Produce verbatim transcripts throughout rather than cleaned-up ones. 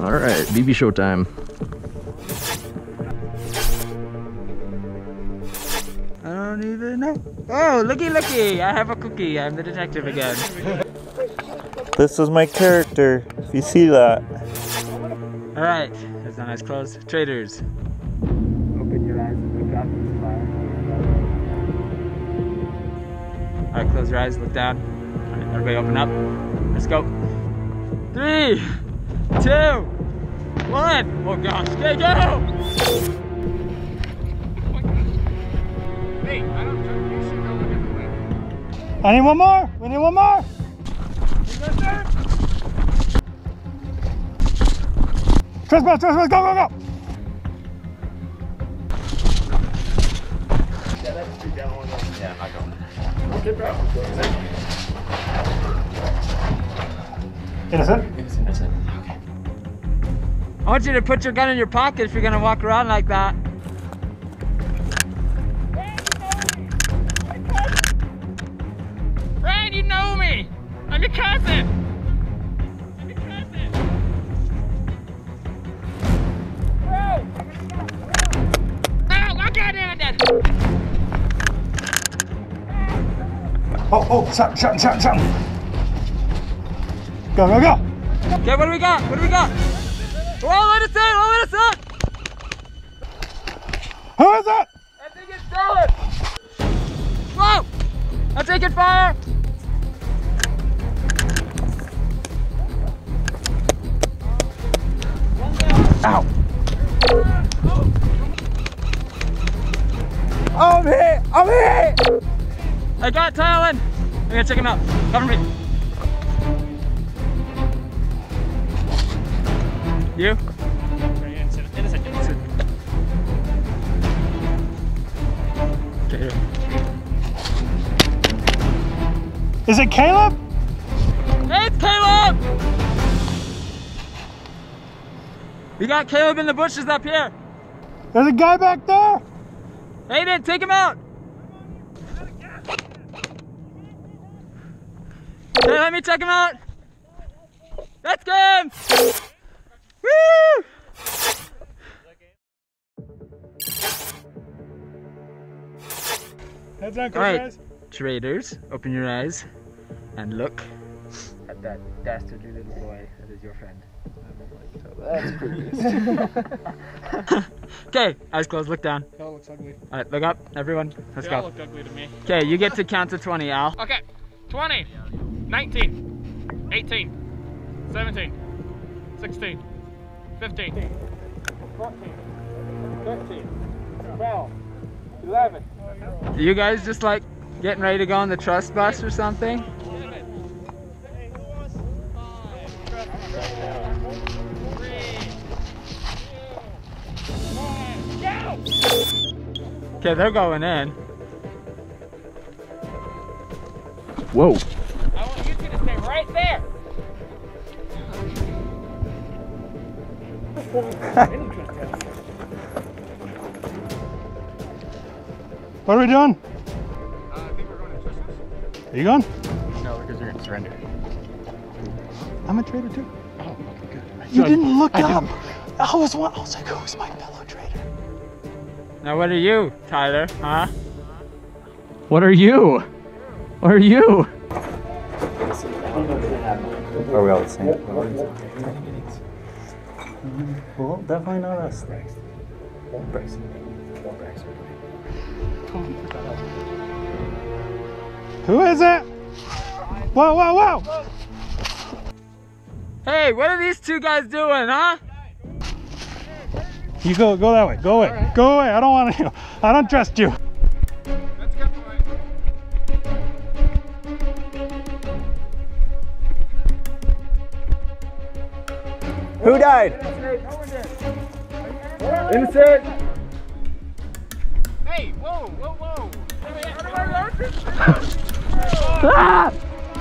All right, B B showtime. I don't even know. Oh, looky, looky! I have a cookie. I'm the detective again. This is my character, if you see that. All right, that's not eyes closed. Traders, open your eyes and look up into the fire. All right, close your eyes, look down. All right, everybody open up. Let's go. Three, two, one. Oh gosh, okay, go! Hey, I don't think you should go look at the way. I need one more. We need one more. Trespass, trespass, go, go, go! Yeah, that's two down, one down. Yeah, I go. Get back. Innocent? Innocent, innocent. Okay. I want you to put your gun in your pocket if you're gonna walk around like that. Ryan, you know me! I'm your cousin! I'm your cousin! Bro! No! Oh, goddamn it! Oh, oh, shot, shot, shot, shot. Go, go, go. Okay, what do we got? What do we got? Oh, let us in! Oh, let us in! Who is that? I think it's Dylan! Whoa! I'm taking fire! Ow. I'm hit! I'm hit! I got Tylen! I'm gonna check him out. Cover me. You? Okay, here. Is it Caleb? Hey, it's Caleb! We got Caleb in the bushes up here. There's a guy back there. Hayden, take him out. Hey, let me check him out. Let's go! Woo! Heads on, All right, guys. traders, open your eyes and look at that dastardly little boy that is your friend. That's creepy. Okay, eyes closed, look down. That looks ugly. All right, look up, everyone. Let's They all go. look ugly to me. Okay, you get to count to twenty, Al. Okay. twenty, nineteen, eighteen, seventeen, sixteen, fifteen, fourteen, thirteen, twelve, eleven. You guys just like getting ready to go on the trust bus or something? Okay, they're going in. Whoa. I want you two to stay right there. What are we doing? Uh, I think we're going to Christmas. Are you going? No, because you're going to surrender. I'm a trader too. Oh, okay, good. You didn't look I up. didn't. I was one. I was like, who's my fellow trader? Now what are you, Tyler, huh? What are you? What are you? Are we all the same? Well, definitely not us. Who is it? Whoa, whoa, whoa! Hey, what are these two guys doing, huh? You go, go that way. Go away. Right. Go away. I don't want to. I don't trust you. Let's go for it. Who died? Innocent! Hey, whoa, whoa, whoa. Ah!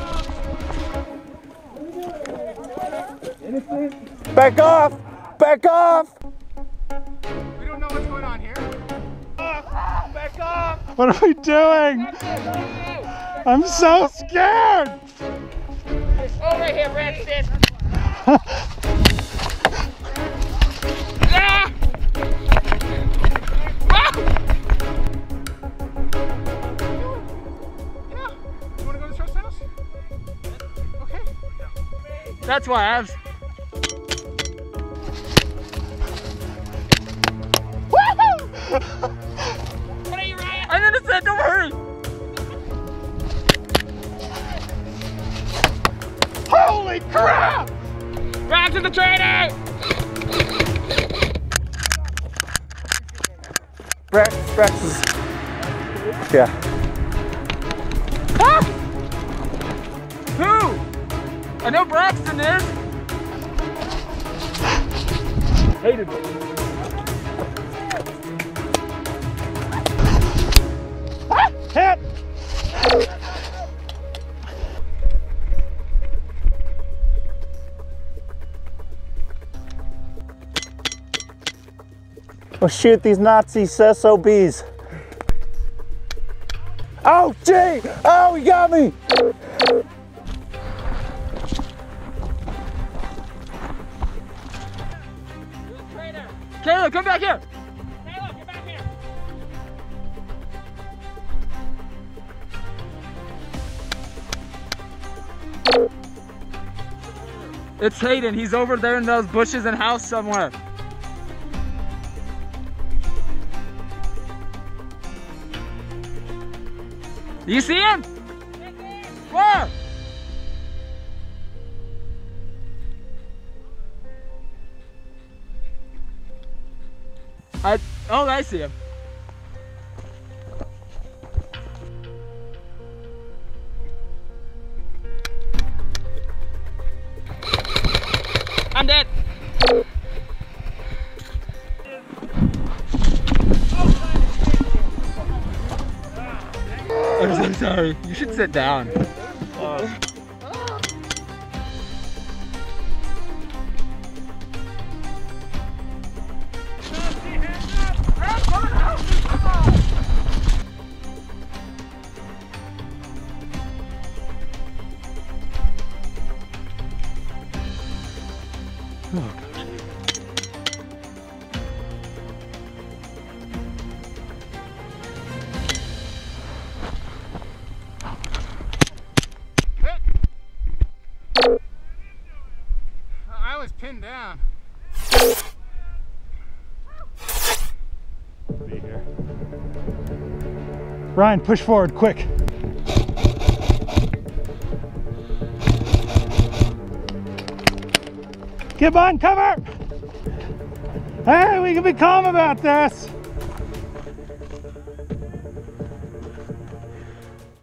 Back off! Back off! We don't know what's going on here. Back off! What are we doing? I'm so scared. Oh, right here, Brad, stand. That's why I have. What are you, Ryan? I'm gonna say, don't hurry. Holy crap! Back to the training. Brax, Brax is. Yeah. Ah! Who? I know Braxton is. Hated it. Hit! Oh shoot, these Nazi S O Bs. Oh gee! Oh, he got me! Caleb, come back here. Caleb, get back here. It's Hayden. He's over there in those bushes and house somewhere. Do you see him? Where? I, oh, I see him. I'm dead. I'm so sorry. You should sit down. Uh. I was pinned down. Be here. Ryan, push forward, quick. Get on cover! Hey, we can be calm about this.